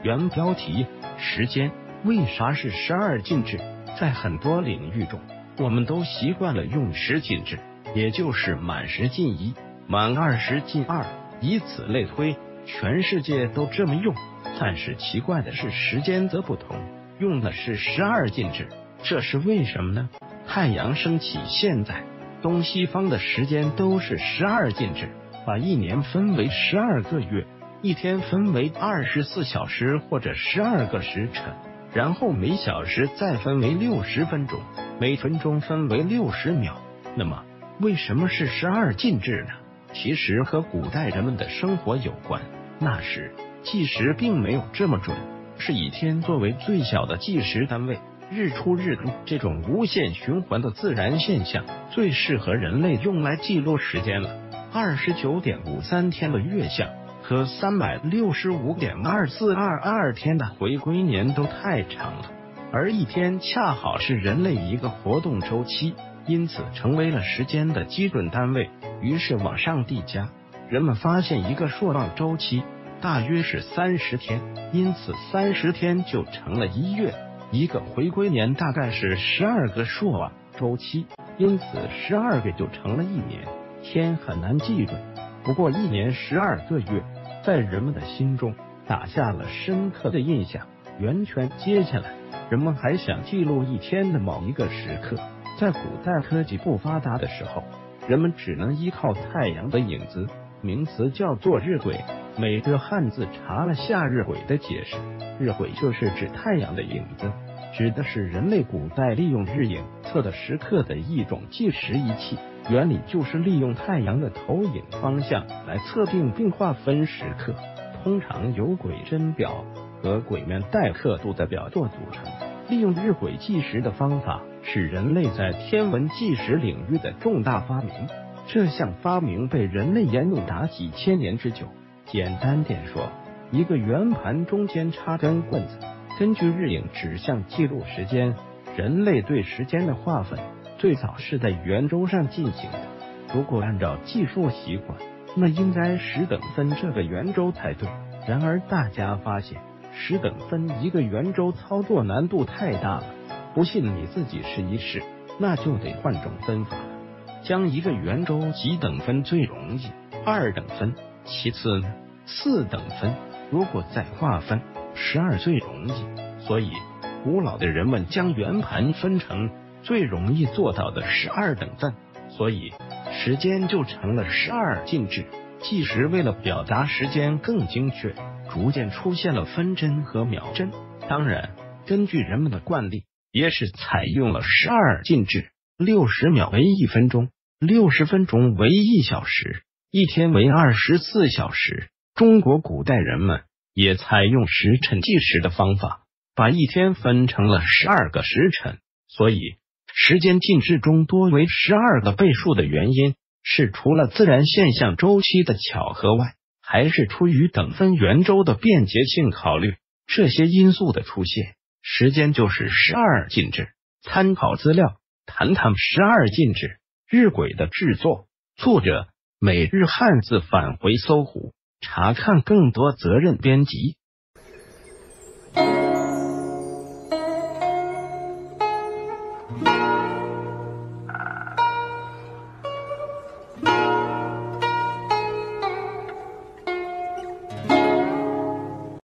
原标题：时间为啥是12进制？在很多领域中，我们都习惯了用10进制，也就是满10进1，满20进2，以此类推，全世界都这么用。但是奇怪的是，时间则不同，用的是12进制，这是为什么呢？太阳升起现在，东西方的时间都是12进制，把一年分为12个月，一天分为24小时或者12个时辰，然后每小时再分为60分钟，每分钟分为60秒。那么为什么是12进制呢？其实和古代人们的生活有关。那时计时并没有这么准，是以天作为最小的计时单位，日出日落这种无限循环的自然现象最适合人类用来记录时间了。29.53天的月相和365.2422天的回归年都太长了，而一天恰好是人类一个活动周期，因此成为了时间的基准单位。于是往上递加，人们发现一个朔望周期大约是30天，因此30天就成了1月。一个回归年大概是12个朔望周期，因此12个就成了1年。天很难记准，不过1年12个月在人们的心中打下了深刻的印象。圆圈接下来，人们还想记录一天的某一个时刻。在古代科技不发达的时候，人们只能依靠太阳的影子，名词叫做日晷。每个汉字查了下日晷的解释，日晷就是指太阳的影子，指的是人类古代利用日影测的时刻的一种计时仪器。原理就是利用太阳的投影方向来测定并划分时刻，通常由晷针表和晷面带刻度的表座组成。利用日晷计时的方法是人类在天文计时领域的重大发明，这项发明被人类沿用达几千年之久。简单点说，一个圆盘中间插根棍子，根据日影指向记录时间。人类对时间的划分最早是在圆周上进行的，如果按照计数习惯，那应该10等分这个圆周才对。然而大家发现10等分一个圆周操作难度太大了，不信你自己试一试，那就得换种分法了。将一个圆周几等分最容易？2等分。其次呢？4等分。如果再划分，12最容易。所以古老的人们将圆盘分成最容易做到的12等份，所以时间就成了12进制。计时为了表达时间更精确，逐渐出现了分针和秒针。当然，根据人们的惯例，也是采用了12进制。60秒为1分钟，60分钟为1小时，一天为24小时。中国古代人们也采用时辰计时的方法，把一天分成了12个时辰。所以时间进制中多为12个倍数的原因，是除了自然现象周期的巧合外，还是出于等分圆周的便捷性考虑。这些因素的出现，时间就是12进制。参考资料：谈谈12进制日晷的制作。作者：每日汉字返回搜狐，查看更多责任编辑。